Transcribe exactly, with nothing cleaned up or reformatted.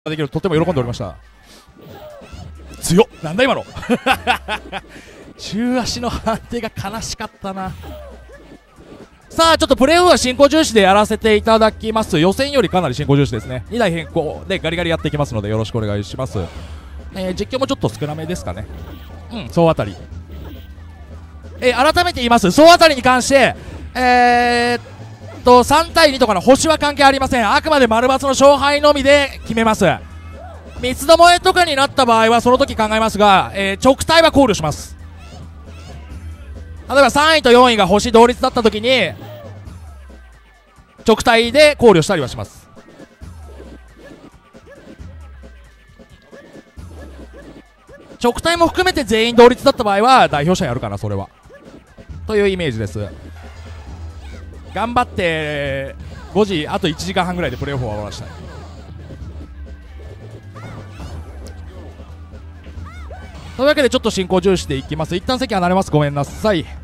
できるととても喜んでおりました。強っ、なんだ今の中足の判定が悲しかったな。さあちょっとプレーオフは進行重視でやらせていただきます。予選よりかなり進行重視ですね。にだい変更でガリガリやっていきますのでよろしくお願いします。えー、実況もちょっと少なめですかね。うん総当たり、えー、改めて言います。総当たりに関してえー、っとさんたいにとかの星は関係ありません。あくまで丸×の勝敗のみで決めます。三つどもえとかになった場合はその時考えますが、えー、直対は考慮します。例えばさんいとよんいが星同率だった時に直対で考慮したりはします。直対も含めて全員同率だった場合は代表者やるかな、それはというイメージです。頑張ってごじあといちじかんはんぐらいでプレーオフを終わらせたい。というわけでちょっと進行重視でいきます。一旦席離れます。ごめんなさい。